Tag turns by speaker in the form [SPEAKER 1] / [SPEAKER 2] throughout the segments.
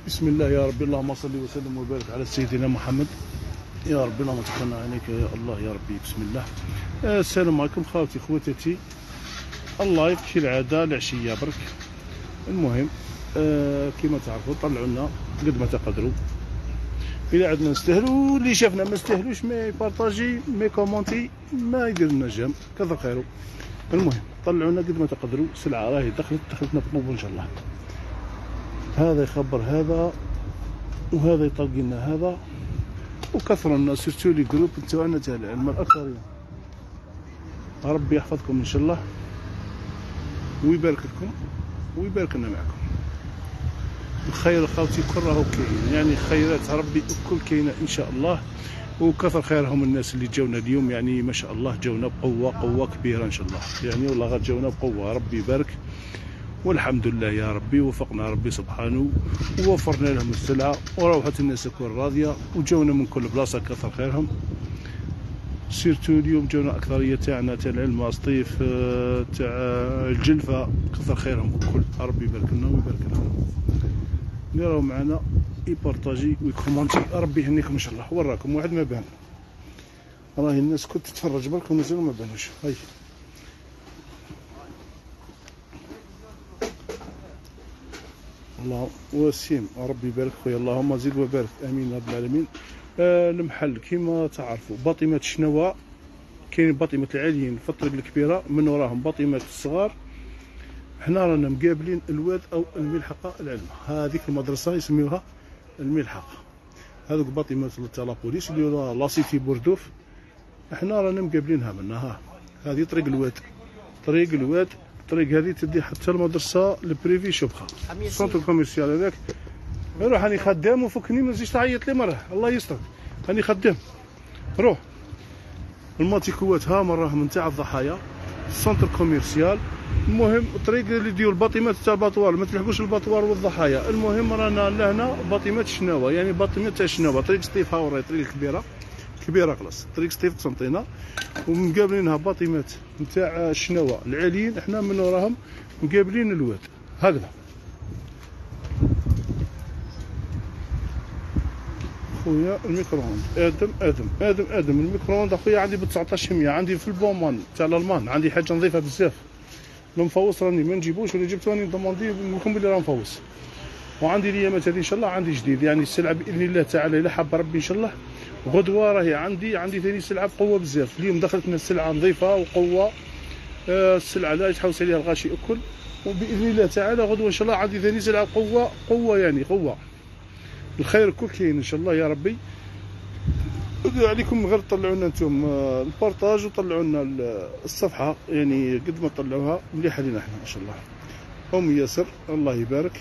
[SPEAKER 1] بسم الله يا ربي، اللهم صل وسلم وبارك على سيدنا محمد. يا ربي اللهم تقنا عليك يا الله يا ربي. بسم الله. السلام عليكم خاوتي خواتاتي. اللايف كالعاده العشيه برك. المهم كما تعرفوا طلعوا لنا قد ما تقدروا. الى عندنا نستاهلوا، اللي شافنا ما نستاهلوش ما يبارطاجي ما كومونتي ما يدير لنا جام كثر خيره. المهم طلعوا لنا قد ما تقدروا. سلعه راهي دخلتنا بطوب ان شاء الله. هذا يخبر هذا وهذا يطلق لنا هذا، وكثر الناس سيرتو لي جروب تاعنا تاع العلم الاكثريه. ربي يحفظكم ان شاء الله ويبارك لكم ويبارك لنا معكم. الخير خاوتي كل راهو كاين، يعني خيرات ربي الكل كاينه ان شاء الله. وكثر خيرهم الناس اللي جاونا اليوم، يعني ما شاء الله جاونا قوه كبيره ان شاء الله، يعني والله غير جاونا بقوه. ربي يبارك والحمد لله يا ربي. وفقنا ربي سبحانه ووفرنا لهم السلعه وروحت الناس تكون راضيه وجاونا من كل بلاصه كثر خيرهم. سيرتو اليوم جاونا اكثريه تاعنا تاع العلم سطيف تاع الجلفه كثر خيرهم الكل. ربي يبارك لنا ويبارك لهم. اللي راهو معنا يبارطاجي ويكومونتي ربي يهنيكم ان شاء الله. وراكم واحد ما بان، راهي الناس كنت تتفرج برك ومازالوا ما بانوش. هاي الله وسيم. ربي يبارك خويا، اللهم زيد وبارك امين يا رب العالمين. المحل كما تعرفوا باطمه الشنوه، كاين باطمه العاليين في الطريق الكبيره، من وراهم باطمه الصغار. حنا رانا مقابلين الواد او الملحقه العلمه، هذيك المدرسه يسميوها الملحقه. هذوك باطمه تاع لابوليس اللي هو لاسيتي بوردوف، حنا رانا مقابلينها منا. ها هذه طريق الواد، طريق الواد. الطريق هذه تدي حتى المدرسه البريفي شبخه سونتر كوميرسيال هذاك. روح راني خدام وفكني ما تزيدش تعيط لي مره، الله يستر راني خدام. روح الماتيكوات ها مرة من تاع الضحايا السونتر كوميرسيال. المهم الطريق اللي ديو الباطمات تاع الباطوار ما تلحقوش الباطوار والضحايا. المهم رانا لهنا باطمات الشناوه، يعني باطمات تاع الشناوه، طريق سطيف هاوري، طريق كبيره خلاص، طريق سطيف قسنطينه. ومقابلينها باطمات نتاع الشناوه العاليين، احنا من وراهم مقابلين الواد هكذا. خويا الميكرووند ادم الميكرووند اخويا عندي ب 1900، عندي في البومان تاع الالمان، عندي حاجه نظيفه بزاف. المفوص راني ما نجيبوش، ولا جبت راني ندوموندي نقول لكم بلي راه مفوص. وعندي الايامات هذه ان شاء الله عندي جديد، يعني السلعه باذن الله تعالى الا حاب ربي ان شاء الله. غدوه راهي عندي ثاني سلعه بقوه بزاف. اليوم دخلت لنا السلعه نظيفه وقوه. السلعه لا يتحوس عليها الغاشي الكل. وباذن الله تعالى غدوه ان شاء الله عندي ثاني سلعه قوه يعني قوه. الخير الكل كاين ان شاء الله يا ربي. ادعو عليكم غير طلعوا لنا انتم البارطاج وطلعوا لنا الصفحه، يعني قد ما طلعوها مليحه لنا احنا ان شاء الله. ام ياسر الله يبارك.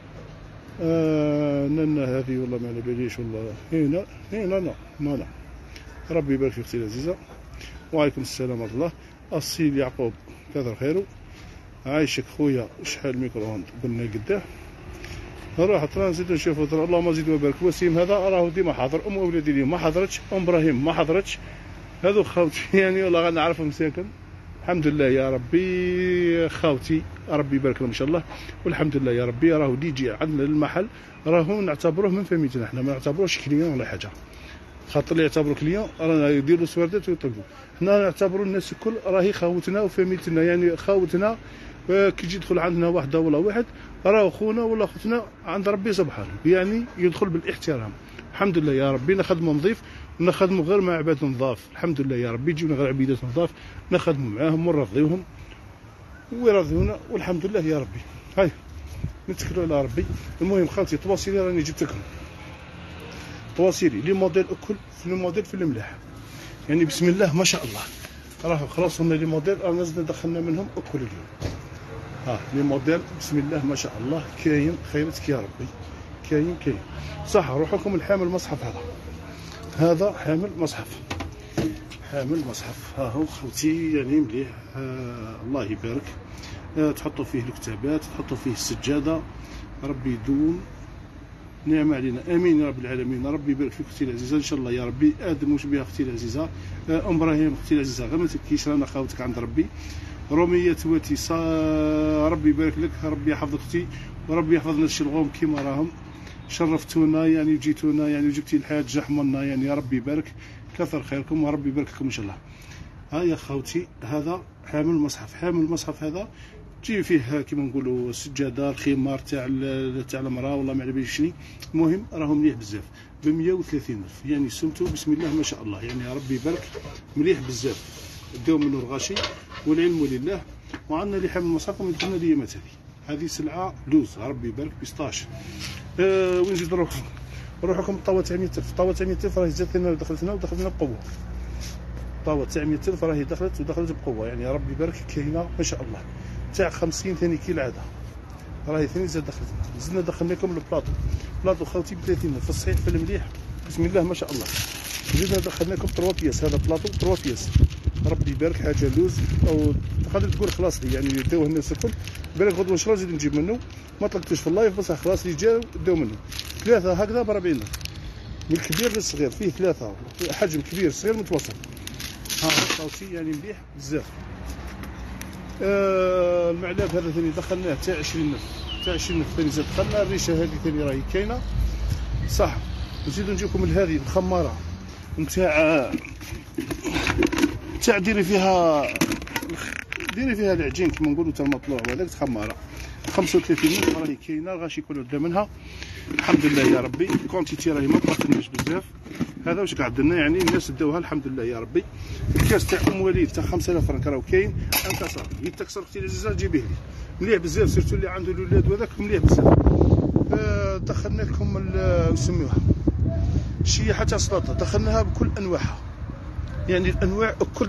[SPEAKER 1] نانا هذه والله ما على باليش والله. هنا لا ربي يبارك في اختي العزيزه. وعليكم السلام ورحمه الله. السيد يعقوب كثر خيره. عايشك خويا. شحال الميكرووند قلنا قداه. راح ترانزيت نشوفوا. اللهم زيد وبارك. وسيم هذا راهو ديما حاضر. ام اولادي اليوم ما حضرتش، ام ابراهيم ما حضرتش. هذو خاوتي يعني والله غنعرفهم ساكن. الحمد لله يا ربي خاوتي ربي يبارك لهم ان شاء الله. والحمد لله يا ربي. راهو اللي يجي عندنا للمحل راهو نعتبروه من فميتنا، احنا ما نعتبروش كليون ولا حاجه. خاطر اللي يعتبروا كليون رانا يديروا سواردات ويطلقوا. حنا نعتبروا الناس الكل راهي خاوتنا وفميتنا، يعني خاوتنا. كي يجي يدخل عندنا واحده ولا واحد راه خونا ولا اختنا عند ربي سبحانه، يعني يدخل بالاحترام. الحمد لله يا ربي. نخدموا نظيف ونخدموا غير مع عباد نظاف. الحمد لله يا ربي. يجيونا غير عبيدات نظاف نخدموا معاهم ونرضيوهم ويرضيونا والحمد لله يا ربي. هاي نتكلوا على ربي. المهم خالتي تواصلي راني جبت لكم تواصلي لي موديل الكل في الموديل في الملاح، يعني بسم الله ما شاء الله. راه خلاص هنا لي موديل رانا زدنا دخلنا منهم الكل اليوم. ها لي موديل بسم الله ما شاء الله كاين. خيرتك يا ربي. كاين صح. روح لكم الحامل مصحف هذا حامل مصحف. ها هو خوتي يعني مليح. الله يبارك. تحطوا فيه الكتابات، تحطوا فيه السجاده. ربي يدوم نعم علينا امين يا رب العالمين. ربي يبارك فيك اختي العزيزه ان شاء الله يا ربي. ادم وش بها اختي العزيزه. ام ابراهيم اختي العزيزه غير ما تبكيش، رانا خاوتك عند ربي. روميه تواتي ربي يبارك لك. ربي يحفظ اختي وربي يحفظ ناس الشلغوم كيما راهم. شرفتونا يعني وجيتونا يعني وجبتي الحاج حمرنا يعني يا ربي يبارك كثر خيركم وربي يبارك لكم ان شاء الله. ها يا خوتي هذا حامل المصحف، حامل المصحف هذا تجي فيه كيما نقولوا السجاده الخمار تاع المراه والله ما على بالي شني. المهم راهو مليح بزاف ب 130,000 يعني سمتو بسم الله ما شاء الله يعني يا ربي يبارك مليح بزاف. داو منه الغاشي والعلم لله. وعندنا اللي حامل المصحف ومدخلنا اليامات هذه سلعه لوز ربي يبارك ب 16. وين نزيد نروحو لكم الطاوه تاع 100,000. الطاوه تاع 100,000 راهي جات لنا ودخلتنا بقوه. الطاوه تاع 100,000 راهي دخلت بقوه يعني يا ربي يبارك كاينه ما شاء الله. تاع 50 ثاني كالعاده راهي ثاني زاد دخلتنا. زدنا دخلنا لكم البلاطو خوتي ب 30,000 في الصحيح في المليح بسم الله ما شاء الله. زدنا دخلنا لكم 3 بياس. هذا بلاطو 3 بياس ربي يبارك حاجه لوز او تقدر تقول خلاص لي يعني داوه الناس الكل. بالك غدوه ان شاء الله نزيد نجيب منه ما طلقتوش في اللايف بصح خلاص اللي جاو داو منه. 3 هكذا ب 40,000 من الكبير للصغير فيه 3 حجم كبير صغير متوسط. ها خوتي يعني مليح بزاف. المعلاب هذا ثاني دخلناه تاع 20,000 ثاني زاد دخلنا. الريشه هذه ثاني راهي كاينه صح. نزيدو نجيكم لهذه الخماره نتاع ديري فيها العجين كيما نقولوا تاع المطلوع هذاك خماره 35,000 راهي كاينه. الغاشي كله دا منها الحمد لله يا ربي. كونتيتي راهي ما طلعتلناش بزاف. هذا واش قاعد لنا يعني الناس داوها الحمد لله يا ربي. الكاس تاع ام وليد تاع 5000 فرنك راهو كاين انكسر. هي تكسر اختي العزيزه جيبيه لي مليح بزاف سيرتو اللي عنده الاولاد وهذاك مليح بزاف. دخلنا لكم نسميوها الشياحه تاع السلطه دخلناها بكل انواعها يعني الانواع الكل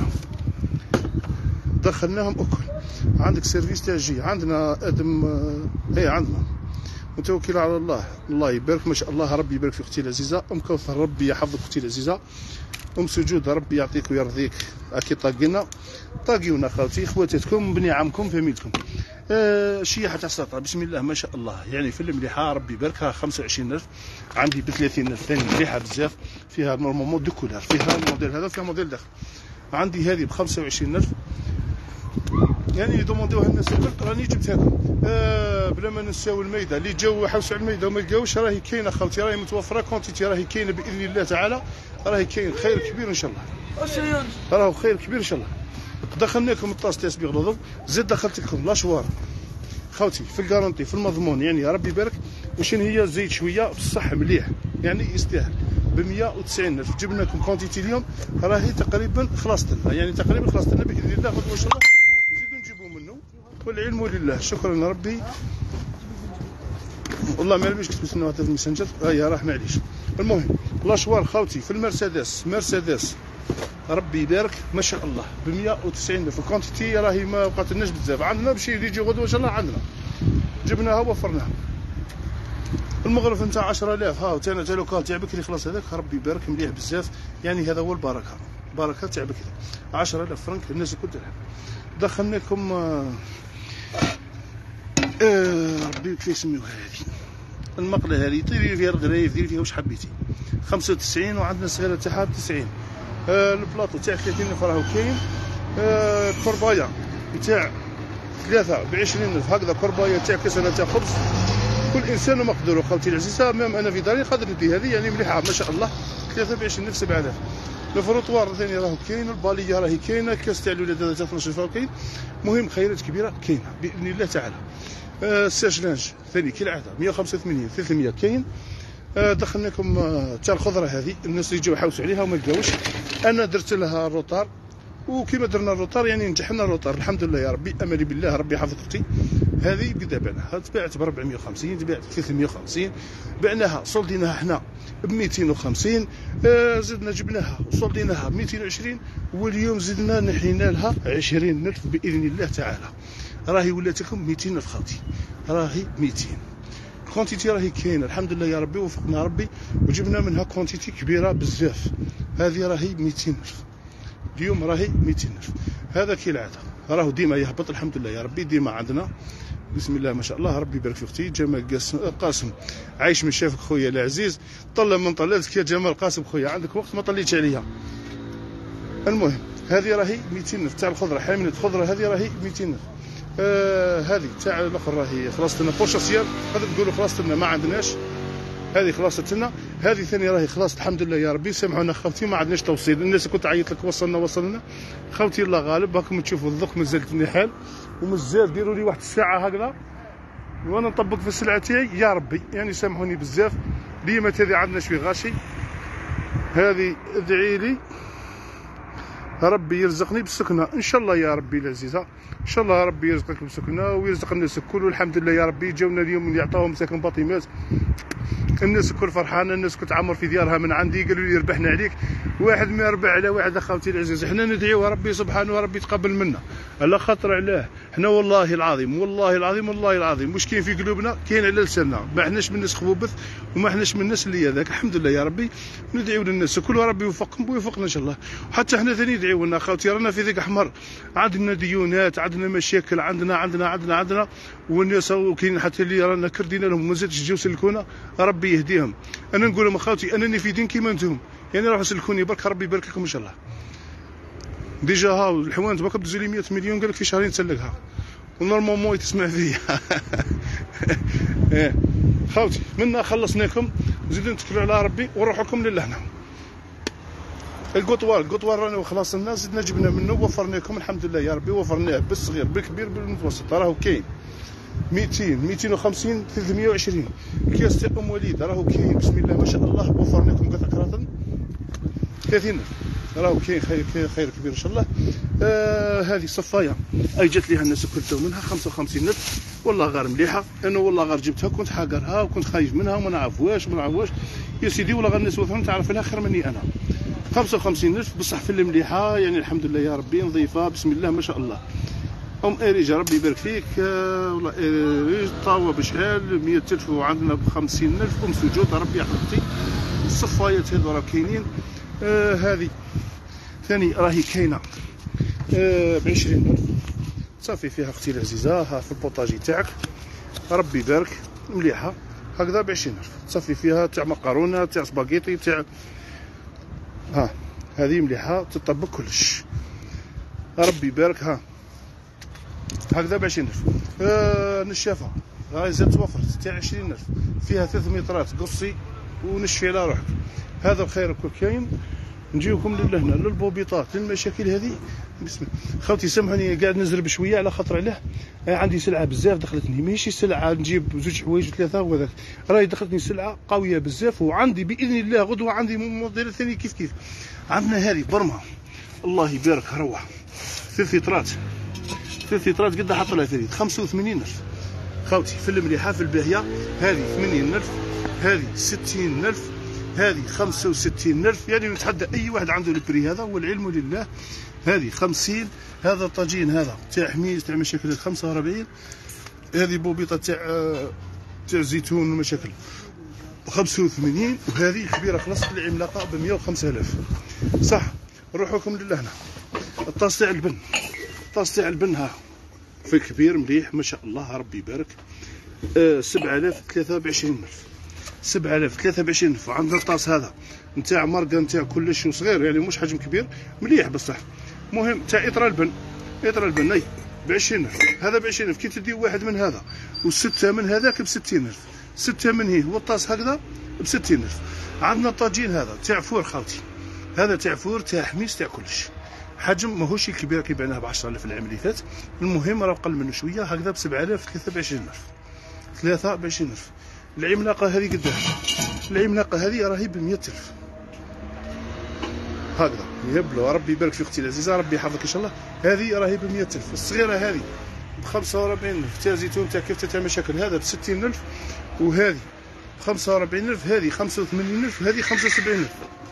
[SPEAKER 1] دخلناهم الكل. عندك سيرفيس تاع جي عندنا ادم عندنا متوكل على الله يبارك ما شاء الله. ربي يبارك في اختي العزيزه ام كوثر ربي يحفظك اختي العزيزه. ام سجود ربي يعطيك ويرضيك. اكي طاقيونا خالتي خواتاتكم بني عمكم فاميلتكم. شياحه تاع السلطه بسم الله ما شاء الله يعني في المليحه ربي يباركها 25,000 عندي ب 30,000 ثاني مليحه بزاف. فيها نورمالمون دو كولار فيها الموديل هذا وفيها موديل داخل. عندي هذه ب 25,000 يعني يدوموندوها الناس راني جبتها لكم. بلا ما ننساو الميده اللي جاو حوسوا على الميده وما لقاوش راهي كاينه خالتي راهي متوفره كونتيتي راهي كاينه باذن الله تعالى. راهي كاين خير كبير ان شاء الله. راهو خير كبير ان شاء الله. دخلنا لكم الطاس تاع سبيغ لوضو زيد دخلت لكم لاشوار خوتي في الكارونتي في المضمون يعني يا ربي يبارك. وشين هي زيد شويه بصح مليح يعني يستاهل ب 190,000. جبنا لكم كونتيتي اليوم راهي تقريبا خلصت لنا يعني تقريبا خلصت لنا باذن الله غدوه ان شاء الله نزيدو نجيبو منه والعلم لله. شكرا ربي والله ما علمش كنت نستناو هذا الميسنجر راه معليش. المهم لاشوار خوتي في المرسيدس ربي يبارك ما شاء الله ب 190,000. الكونتيتي راهي ما بقاتلناش بزاف. عندنا بشي اللي يجي غدوه ان شاء الله عندنا جبناها وفرناها. المغرف نتاع 10,000 ها تاع لوكال تاع بكري خلاص هذاك ربي يبارك مليح بزاف يعني هذا هو البركه تاع بكري 10,000 فرنك الناس الكل تلعب. دخلنا لكم ربي كيف يسميوها هذه المقله هذه ديري فيها الغرايف ديري فيها واش حبيتي 95 وعندنا صغيره تاعها ب 90. البلاطو تاع 30,000 راهو كاين. كوربايه تاع 3 ب 20,000 هكذا. كوربايه تاع كسره تاع خبز كل انسان ومقدوره خالتي العزيزه. مام انا في داري قادر ندي هذه يعني مليحه ما شاء الله 3 ب 20,000 7,000. الفروطوار ثاني راهو كاين. الباليه راهي كاينه. كاس تاع الولاد هذا تاع 12 راهو كاين. المهم خيرات كبيره كاينه باذن الله تعالى. الساجلانج ثاني كالعاده 185 300 كاين. دخلنا لكم تاع الخضره هذه الناس اللي جاو حوسوا عليها وما لقاوش. انا درت لها الروطار وكيما درنا الروطار يعني نجحنا الروطار الحمد لله يا ربي. املي بالله ربي يحفظ اختي. هذه بدا بعناها تباعت ب 450 تباعت ب 350 بعناها صلديناها حنا ب 250. زدنا جبناها وصلديناها ب 220 واليوم زدنا نحينا لها 20,000 باذن الله تعالى. راهي ولات لكم 200,000 خالتي راهي 200. كونتيتي راهي كاينه الحمد لله يا ربي. وفقنا ربي وجبنا منها كونتيتي كبيره بزاف. هذه راهي 200,000 اليوم راهي 200,000. هذا كالعاده راهو ديما يهبط الحمد لله يا ربي. ديما عندنا بسم الله ما شاء الله. ربي يبارك في اختي جمال قاسم عايش من شافك خويا العزيز. طلع من طلالتك يا جمال قاسم خويا عندك وقت ما طليتش عليا. المهم هذه راهي 200,000 تاع الخضره حامله الخضره هذه راهي 200,000. هذه تاع الاخر راهي خلاص لنا بورشاسيال قادر تقولوا خلاص لنا ما عندناش هذه خلاصت لنا. هذه ثاني راهي خلاص الحمد لله يا ربي. سامحونا خوتي ما عندناش توصيل، الناس كنت عيط لك وصلنا خوتي الله غالب. راكم تشوفوا الذوق مازال في حال، ومازال ديروا لي واحد الساعه هكذا وانا نطبق في السلعه تاعي يا ربي. يعني سامحوني بزاف، ديما هذه عندنا شوي غاشي. هذه ادعي لي ربي يرزقني بالسكنه ان شاء الله يا ربي العزيزه، ان شاء الله ربي يرزقك بالسكنه ويرزق الناس الكل. والحمد لله يا ربي جاونا اليوم اللي عطاهم مساكن باطيمات، الناس الكل فرحانه، الناس كنت عامر في ديارها من عندي قالوا لي ربحنا عليك. واحد ما يربح على واحد اخوتي العزيز. حنا ندعيو ربي سبحانه وربي يتقبل منا على خاطر علاه. حنا والله العظيم والله العظيم والله العظيم مش كاين في قلوبنا، كاين على لساننا. ما حناش من الناس خبوبث وما حناش من الناس اللي هذاك. الحمد لله يا ربي ندعيو للناس الكل وربي يوفقكم ويوفقنا ان شاء الله. وحتى حنا ثاني ندعيو لنا اخوتي، رانا في ذيك احمر، عندنا ديونات، عندنا مشاكل، عندنا والناس كاين حتى اللي رانا كردينا لهم مازالش جاو سلكونا ربي يهديهم. انا نقول لهم اخوتي انني في دين كيما انتم، يعني راحوا سلكوني برك ربي يبارك لكم ان شاء الله. ديجا هاو الحوانت باك بدزوا لي 100 مليون قال لك في شهرين تسلكها ونورمالمون تسمع فيا. خوتي منا خلصناكم، نزيدو نتكلوا على ربي ونروحوكم للهنا. القطوار رانا خلاص الناس زدنا جبنا منه وفرناكم الحمد لله يا ربي. وفرناه بالصغير بالكبير بالمتوسط، راهو كاين 200 250 320 كاس تاع ام وليد راهو كاين بسم الله ما شاء الله. وفرناكم قطع كراطن 30 راهو كاين خير كبير ان شاء الله. هذه صفايه اي جات ليها الناس الكل تاو منها 55,000 والله غير مليحه. انا والله غير جبتها كنت حاقرها وكنت خايف منها وما نعرفوهاش يا سيدي. والله غير الناس وثهم تعرف لها خير مني انا. 55,000 بصح في المليحه يعني الحمد لله يا ربي نظيفه بسم الله ما شاء الله. ام اريجا ربي يبارك فيك. والله اريج طاوه بشحال 100,000 وعندنا ب 50,000 ام سجود ربي يحفظك. الصفايات هذو راه كاينين. هذه ثاني راهي كاينه ب 20,000 صافي فيها اختي العزيزه. ها في البوطاجي تاعك ربي يبارك مليحه هكذا ب 20,000 صافي فيها تاع مقارونه تاع سباغيتي تاع ها. هذه مليحه تطبق كلش ربي يبارك. ها هكذا ب 20,000. نشافه راهي زاد توفرت تاع 20,000 فيها 3 مترات قصي ونشفي على روحك. هذا الخير الكل كاين. نجيوكم لهنا للبوبيطات للمشاكل هذه بسم الله. خوتي سامحوني قاعد نزرب شويه على خاطر علاه عندي سلعه بزاف دخلتني، ماشي سلعه نجيب زوج حوايج وثلاثه وهذاك، راهي دخلتني سلعه قويه بزاف. وعندي باذن الله غدوه عندي موديل ثاني كيف عندنا هذه برما الله يبارك روح 3 لترات قد حط لها 85,000 خوتي في المليحه في الباهيه. هذه 80,000 هذه 60,000 هذه 65,000 يعني نتحدى اي واحد عنده البري هذا والعلم لله. هذه 50. هذا الطاجين هذا تاع حميز تاع مشاكل 45. هذه بوبيطه تاع زيتون ومشاكل 85. وهذه كبيره خلاص العملاقه ب 105,000 صح. نروحوكم لهنا الطاس تاع البن ها في كبير مليح ما شاء الله ربي يبارك. 7,000 23,000 7,000 23,000. وعندنا الطاس هذا نتاع مرقه نتاع كلش صغير يعني مش حجم كبير مليح بصح مهم تاع اطر البن اي ب 20,000. هذا ب 20,000 كي تدي واحد من هذا وسته من هذاك ب 60,000. 6 من هيه والطاس هكذا ب 60,000. عندنا الطاجين هذا تاع فور خوتي، هذا تاع فور تاع حميس تاع كلش حجم ماهوش كبير كي بعناه ب 10,000 العام اللي فات. المهم راه قل منه شويه هكذا ب 7,000 3 ب 20,000. العملاقه هذه قداش؟ العملاقه هذه راهي ب 100,000 هكذا يهبلوا ربي يبارك في اختي العزيزه ربي يحفظك ان شاء الله. هذه راهي ب 100,000. الصغيره هذه ب 45,000 تاع زيتون تاع كيف تاع مشاكل هذا ب 60,000. وهذه 45,000 هذه 85,000 هذه 75,000.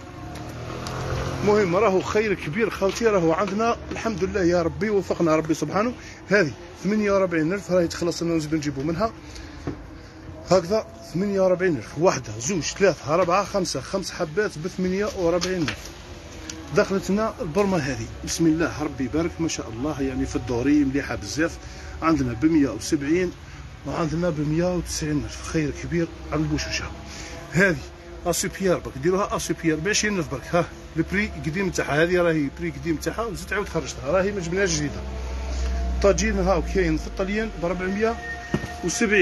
[SPEAKER 1] المهم راهو خير كبير خوتي راهو عندنا الحمد لله يا ربي وفقنا ربي سبحانه. هذه 48,000 راهي تخلص لنا نزيدو نجيبو منها هكذا 48,000. واحده زوج ثلاثه اربعه خمسه 5 حبات ب 48,000. دخلت لنا البرمه هذه بسم الله ربي يبارك ما شاء الله يعني في الدوري مليحه بزاف. عندنا ب 170 وعندنا ب 190,000 خير كبير على البوشوشه. هذه اسوبيير برك ديروها اسوبيير ب 20,000 برك. ها البري قديم تاعها هذه راهي بري قديم تاعها وزدت عاود خرجتها راهي ما جبناهاش جديده. طاجين هاو كاين في الطليان ب 470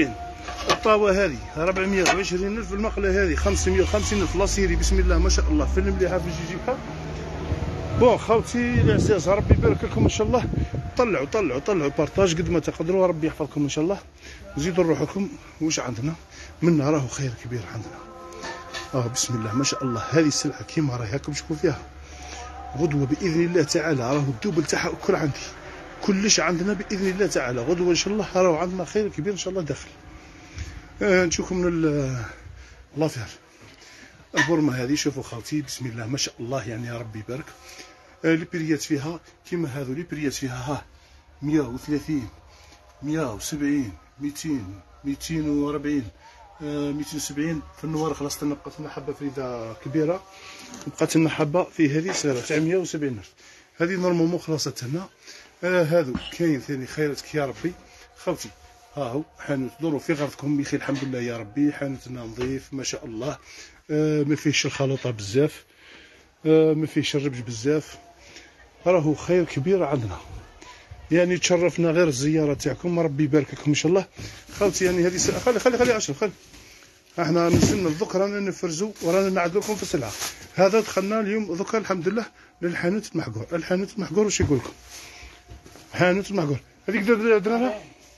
[SPEAKER 1] الطاوه هذه 420,000، المقله هذه 550,000 لاسيري بسم الله ما شاء الله، فن مليحه في جيجيبها. بون خوتي العزاز ربي يبارك لكم ان شاء الله، طلعوا بارطاج قد ما تقدروا، ربي يحفظكم ان شاء الله. زيدوا روحكم واش عندنا منا راهو خير كبير عندنا. بسم الله ما شاء الله، هذه السلعه كيما راهي هاكم شوفوا فيها. غدوه باذن الله تعالى راهو الدوبل تاعها الكل عندي، كلش عندنا باذن الله تعالى. غدوه ان شاء الله راهو عندنا خير كبير ان شاء الله داخل. نشوفكم من لافير البورمه هذه. شوفوا خالتي بسم الله ما شاء الله، يعني يا ربي يبارك. لي بريات فيها كيما هذو، لي بريات فيها 130 170 200 240 270. في النوار خلاص لنا بقات لنا حبه فريده كبيره، بقات لنا حبه في هذه صغيره تاع 170,000. هذه نورمالمون خلاصت لنا. هذو كاين ثاني خيراتك يا ربي خوتي. ها هو حانوت، دوروا في غرضكم بخير الحمد لله يا ربي. حانوتنا نظيف ما شاء الله، ما فيهش الخلطه بزاف، ما فيهش الربج بزاف، راهو خير كبير عندنا. يعني تشرفنا غير الزياره تاعكم، ربي يبارك لكم ان شاء الله خالتي. يعني هذه خلي اشرف خلي. احنا نستنى الذكر رانا نفرزوا ورانا نعدلوا لكم في السلعه. هذا دخلنا اليوم ذكر الحمد لله للحانوت المحقور. الحانوت المحقور واش يقول لكم؟ حانوت المحقور هذيك درنا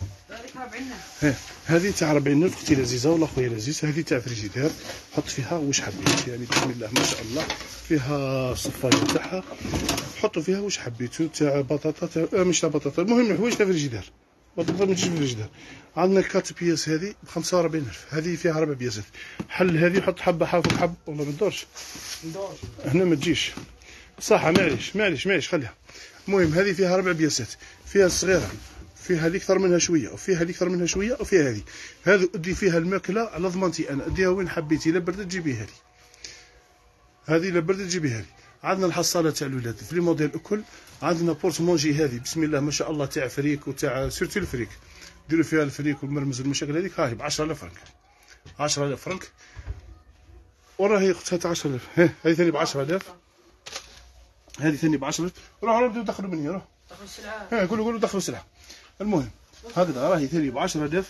[SPEAKER 1] هذه تاع 40,000 اختي العزيزه ولا خويا العزيز. هذه تاع فريجيدير، حط فيها واش حبيت، يعني بسم الله ما شاء الله. فيها الصفايه تاعها، حطوا فيها واش حبيتو، تاع بطاطا تاع مش تاع بطاطا، المهم الحوايج تاع فريجيدير. بطاطا ماشي فريجيدير. عندنا 4 بياس هذه ب 45,000، هذه فيها 4 بياسات. حل هذه حط حبه حافظ حب والله ما ندورش هنا ما تجيش صح. معليش خليها. المهم هذه فيها 4 بياسات، فيها الصغيره، فيها اللي اكثر منها شويه، وفيها اللي اكثر منها شويه، وفيها هذه. هذو ادي فيها الماكله على ضمانتي انا، اديها وين حبيتي، لا بردت جيبيها لي. هذه لا بردت جيبيها لي. عندنا الحصاله تاع الولاد في لي موديل الكل. عندنا بورت مونجي هذه بسم الله ما شاء الله تاع فريك وتاع سيرتو الفريك، ديروا فيها الفريك والمرمز والمشاكل هذيك. هاهي ب 10,000 فرنك، 10,000 فرنك. وراهي اختها تاع 10,000. هذه ثاني ب 10,000، هذه ثاني ب 10,000. روحوا نبداو ندخلوا من هنا، روح دخلوا السلعه. قولوا دخلوا السلعه. المهم هكذا راهي ثاني ب 10,000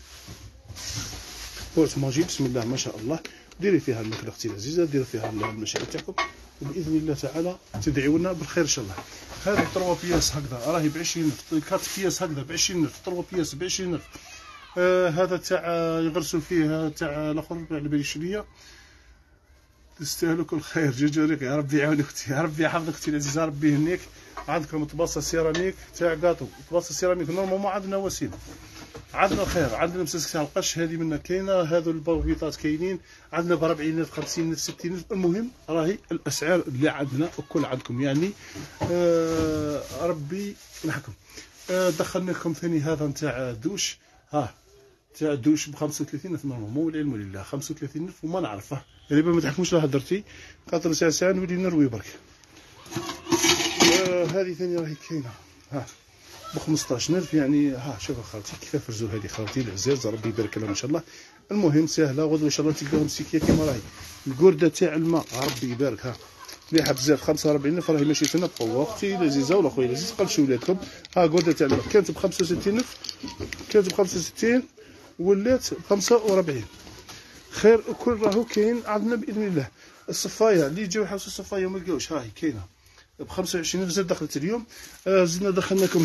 [SPEAKER 1] بورت مونجي بسم الله ما شاء الله. ديري فيها الماكله اختي العزيزه، ديري فيها المشاكل تاعكم، وباذن الله تعالى تدعيونا بالخير ان شاء الله. هذا 3 بياس هكذا راهي ب 20,000، 4 بياس هكذا ب 20,000، 3 بياس ب 20,000. هذا تاع يغرسوا فيه تاع الاخر على بالي شنيا. تستاهلوا كل خير. جوجوريك يا ربي يعاون اختي، يا ربي يحفظك اختي العزيزه، ربي يهنيك. عندكم طباصه سيراميك تاع كاطو، طباصه سيراميك نورمالمون عندنا وسيله، عندنا خير. عندنا مساسك تاع القش هذه منا كاينه، هذو البوغيطات كاينين عندنا ب 40,000 50,000 60,000. المهم راهي الاسعار اللي عندنا الكل عندكم يعني. ربي ينحكم. دخلنا لكم ثاني هذا نتاع دوش. تاع دوش ب 35,000 نورمالمون والعلم لله 35,000 وما نعرفه يعني ما تحكموش راه هدرتي قاطر ساعه نولي نروي برك. هذه ثاني راهي كاينه ب 15,000 يعني. شوفوا خالتي كيف فرزوا هذه خالتي العزاز، ربي يبارك لهم ان شاء الله. المهم سهله، غدوه ان شاء الله تلقاهم مسكيه كيما راهي. الكرده تاع الماء ربي يبارك مليحه بزاف 45,000 راهي ماشي لنا بقوه اختي العزيزه ولا خويا العزيز. قلشوا ولادكم. كرده تاع الماء كانت ب 65,000، كانت ب 65 ولات ب 45. خير الكل راهو كاين عندنا باذن الله. الصفايه اللي يجيو يحوسوا الصفايه وما لقاوش هاهي كاينه ب 25,000 زاد دخلت اليوم. زدنا دخلنا لكم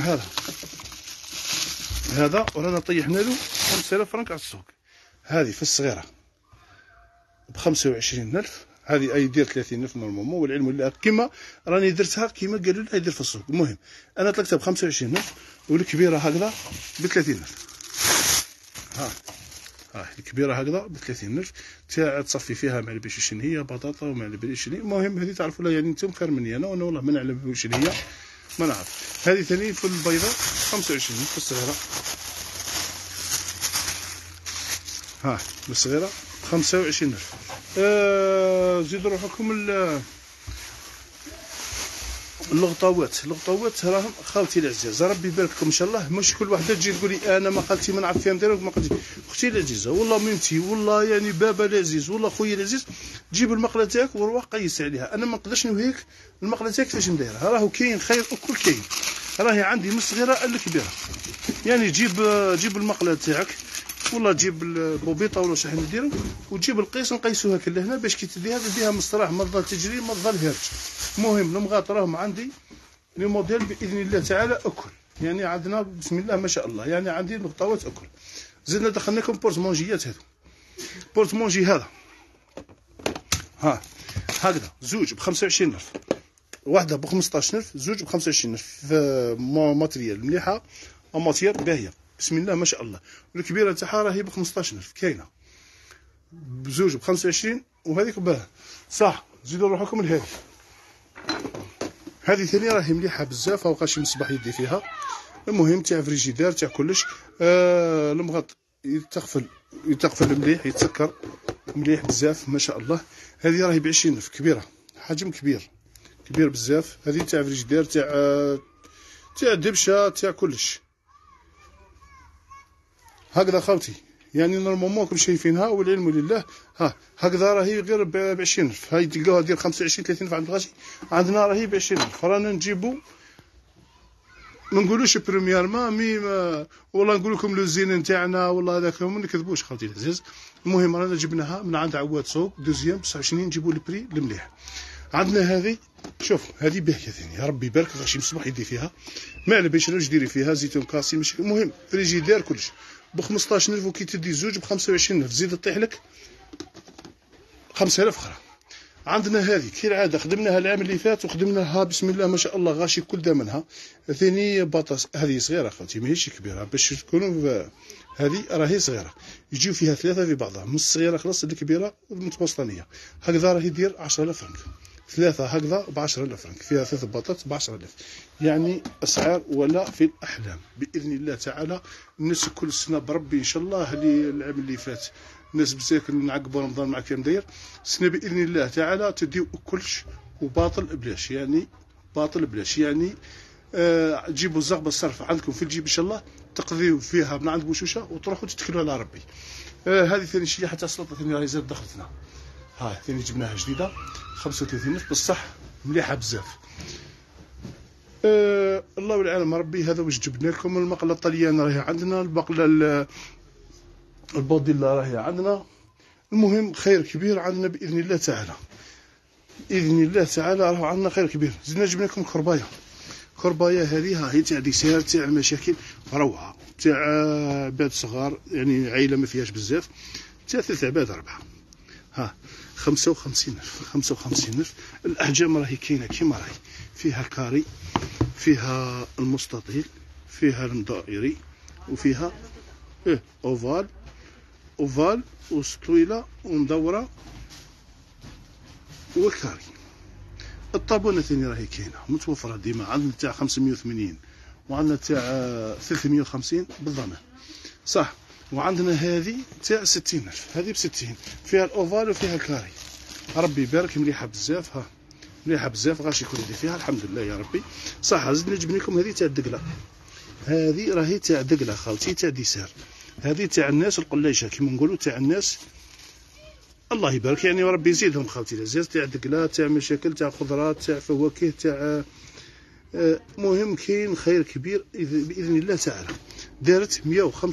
[SPEAKER 1] هذا ورانا طيحنا له 5,000 فرنك على السوق. هذه في الصغيره ب 25,000، هذه اي دير 30,000 نورمالمون والعلم لله كيما راني درتها كيما قالوا لي يدير في السوق. المهم انا طلقتها ب 25,000 والكبيره هكذا ب 30,000. الكبيره هكذا ب 30,000 تاع تصفي فيها ما على باليش شنو هي بطاطا وما على باليش شنو. المهم هذه تعرفوا لها يعني انتم خير مني انا والله ما نعلم شنو هي ما نعرف. هذه ثاني في البيضاء 25 في الصغيره. الصغيره 25,000. زيدوا روحكم اللقطوات راهم خالتي العزيزه، ربي يبارك لكم ان شاء الله. مش كل وحده تجي تقول لي انا ما خالتي ما نعرف فيها ندير ما قلتي. اختي العزيزه والله ميمتي والله يعني بابا العزيز والله خويا العزيز، جيب المقله تاعك وروح قيس عليها. انا ما نقدرش نوهيك المقله تاعك كيفاش نديرها، راهو كاين خير الكل كاين. راهي عندي من الصغيره الكبيره يعني. جيب المقله تاعك ولا تجيب البوبيطه ولا شحال نديرو وتجيب القيس نقيسوها كلها هنا باش كي تديها تديها مستراح ما تظل تجري ما تظل هرج. المهم المغاط راهم عندي لي موديل باذن الله تعالى اكل، يعني عندنا بسم الله ما شاء الله، يعني عندي المقطوات اكل. زدنا دخلنا لكم بورتمونجيات هذو. بورتمونجي هذا ها هكذا زوج ب 25000، واحده ب 15000، زوج ب 25000 ماتريال مليحه وماتير باهيه بسم الله ما شاء الله. والكبيره تاعها راهي ب 15000 كاينه بزوج ب 25 وهذيك باه صح. زيدوا روحكم لهذه، هذه ثاني راهي مليحه بزاف وقاش مصباح يدي فيها. المهم تاع فريجيدار تاع كلش. المغط يتقفل مليح يتسكر مليح بزاف ما شاء الله. هذه راهي ب 20000 كبيره حجم كبير بزاف. هذه تاع فريجيدار تاع دبشه تاع كلش هكذا خاوتي، يعني نورمالمون راكم شايفينها والعلم لله. ها هكذا راهي غير ب 20000. هاي تلقاوها ديال 25 30 عند الغاشي، عندنا راهي ب 20000. رانا نجيبو ما نقولوش بريميرمون والله نقول لكم لو زين نتاعنا والله هذاك ما نكذبوش خاوتي العزيز. المهم رانا جبناها من عند عواد سوق دوزيام 29 نجيبو البري المليح. عندنا هذه شوف هذه باهيه ثاني يا ربي يبارك غاشي مصباح يدي فيها ما على باليش واش ديري فيها زيتون كاسي ماشي المهم فريجيدير كلش ب 15000 وكي تدي زوج ب 25000 زيد طيح لك 5000 اخرى. عندنا هذه كالعاده خدمناها العام اللي فات وخدمناها بسم الله ما شاء الله غاشي كل دامنها ثاني بطاطس. هذه صغيره خوتي ماهيش كبيره باش تكونوا هذه راهي صغيره يجيو فيها ثلاثه في بعضها من الصغيره خلاص الكبيره المتوسطانيه هكذا راهي دير 10000 فرنك. ثلاثه هكذا ب 10000 فرنك فيها ثلاث بطاطس ب 10000. يعني اسعار ولا في الاحلام باذن الله تعالى. الناس كل سنه بربي ان شاء الله اللي العام اللي فات الناس بزاف نعقبوا رمضان مع كيف داير السنه باذن الله تعالى تديو كلش وباطل بلاش، يعني باطل بلاش يعني تجيبوا الزغبه الصرف عندكم في الجيب ان شاء الله تقضيو فيها من عند بوشوشه وتروحوا تتكلوا على ربي. هذه ثاني شيء حتى السلطه ثاني راهي زاد دخلتنا ها ثاني جبناها جديده 35000 بصح مليحه بزاف. الله والعالم ربي هذا واش جبنا لكم. المقله الطليان راهي عندنا، المقله البوديلا راهي عندنا. المهم خير كبير عندنا باذن الله تعالى، باذن الله تعالى راه عندنا خير كبير. زدنا جبنا لكم كربايه هذه هي تاع ديسير تاع المشاكل روعه تاع عباد صغار يعني عائله ما فيهاش بزاف تاع 3 عباد 4 ها 55000. الاحجام راهي كاينه كيما راهي فيها كاري فيها المستطيل فيها الدائري وفيها اوفال وطويله ومدوره والكاري. الطابونه ثاني راهي كاينه متوفره ديما عندنا تاع 580 وعندنا تاع 350 بالضمان صح. وعندنا هذه تاع 60000 هذه ب60 فيها الاوفال وفيها الكاري ربي يبارك مليحه بزاف. ها مليحه بزاف غاشي يكون يدي فيها الحمد لله يا ربي صح. زدنا نجيب لكم هذه تاع الدقله، هذه راهي تاع دقله خالتي تاع ديسير، هذه تاع الناس القليشه كيما نقولوا تاع الناس الله يبارك يعني وربي يزيدهم خالتي العزيز تاع دقله تاع مشاكل تاع خضرات تاع فواكه تاع مهم كاين خير كبير باذن الله تعالى. دارت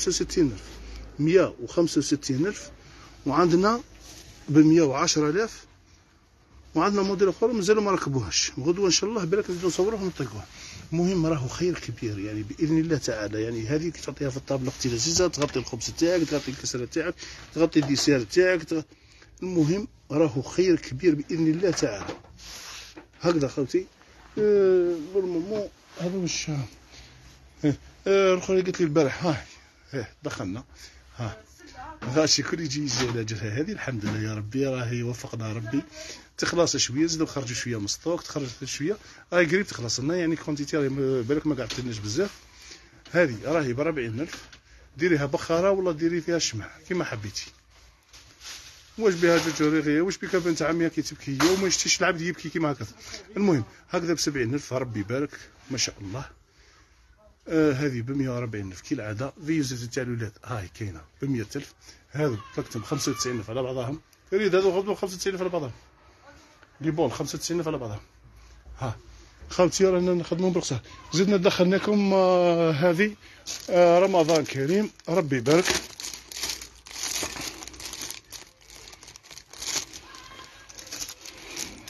[SPEAKER 1] 165000 وعندنا ب 110000 وعندنا موديل اخر مازالوا ما ركبوهاش غدوه ان شاء الله بالك نزيدو نصوروه ونطيقوه. المهم راهو خير كبير يعني باذن الله تعالى. يعني هذه تعطيها في الطابله اختي العزيزه تغطي الخبز تاعك تغطي الكسره تاعك تغطي الديسير تاعك المهم راهو خير كبير باذن الله تعالى. هكذا خوتي نورمالمون هذا واش الاخرى قالت لي البارح ها دخلنا ها غاشي كل يجي على جهه هذه الحمد لله يا ربي راهي وفقنا ربي تخلص شويه زيدوا نخرجوا شويه من ستوك تخرج شويه راهي قريب تخلص لنا يعني كونتيتي بالك ما قعدتلناش بزاف. هذه راهي ب 40000 ديريها بخاره ولا ديري فيها الشمع كيما حبيتي واش بها جوجوريغيه واش بك بنت عمي كي تبكي هي وما يشتيش العبد يبكي كيما هكذا. المهم هكذا ب 70000 ربي يبارك ما شاء الله. هذه ب 140000 كالعاده فيزيت تاع الولاد هاي كاينه ب 100000 هذو تكتب 95000 على بعضهم يريد هذو غدو 95000 على بعضهم لي بون 95000 على بعضهم. ها خالتي رانا نخدموا برقصه. زدنا دخلناكم هذه رمضان كريم ربي يبارك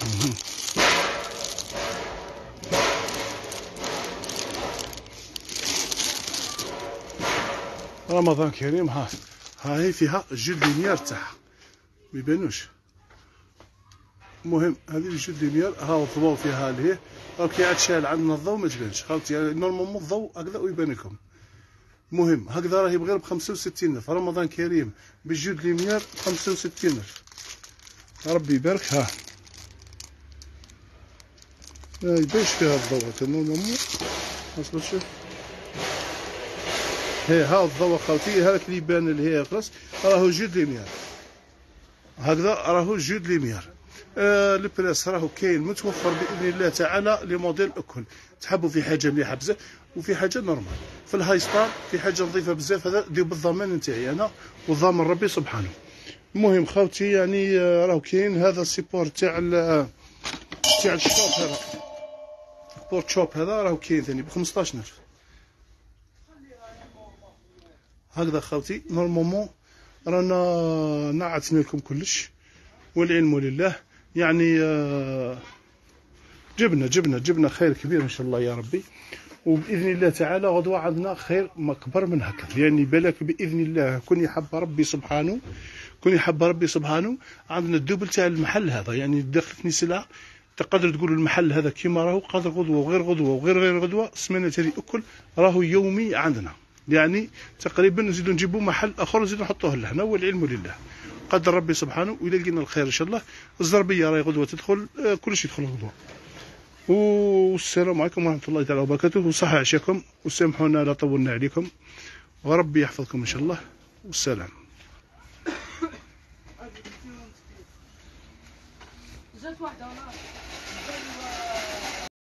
[SPEAKER 1] رمضان كريم. ها هي فيها جود ليميار تاعها ما يبانوش. المهم هذه الجود ليميار ها الضوء فيها لهيه راكي عاد شاعل عندنا الضوء ما تبانش خاوتي. يعني نورمالمون الضوء هكذا ويبان لكم. المهم هكذا راهي بغير ب 65,000. رمضان كريم بالجود ليميار ب 65,000. ربي يبارك. ها ما يبانش فيها الضوء نورمالمون. اصبر شوف ها الضوء خاوتي. هاك اللي يبان اللي هي خلاص راهو جود ليميار. هكذا راهو جود ليميار. البلاس راهو كاين متوفر باذن الله تعالى لي موديل الكل. تحبوا في حاجه مليحه بزاف وفي حاجه نورمال. في الهاي ستار في حاجه نظيفه بزاف. هذا دير بالضمان نتاعي انا وضامن ربي سبحانه. المهم خاوتي يعني راهو كاين هذا السيبور تاع الشوب. هذا بورت شوب هذا راهو كاين ثاني ب 15,000. هكذا خاوتي نورمالمون رانا نعتنا لكم كلش والعلم لله. يعني جبنا خير كبير ان شاء الله يا ربي. وباذن الله تعالى غدوه عندنا خير ما كبر من هكا. يعني بالك باذن الله كون يحب ربي سبحانه عندنا الدوبل تاع المحل هذا. يعني دخلتني سلعه تقدر تقول المحل هذا كيما راهو قادر غدوه وغير غدوه وغير غدوه السمانه هذه الكل راهو يومي عندنا. يعني تقريبا نزيدو نجيبو محل اخر نزيدو نحطوه لهنا والعلم لله. قدر ربي سبحانه وإلا لقينا الخير ان شاء الله. الزربيه راهي غدوه تدخل كلشي يدخل غدوه. والسلام عليكم ورحمه الله تعالى وبركاته. وصحة عشاكم وسامحونا لا طولنا عليكم وربي يحفظكم ان شاء الله. والسلام.
[SPEAKER 2] جات واحده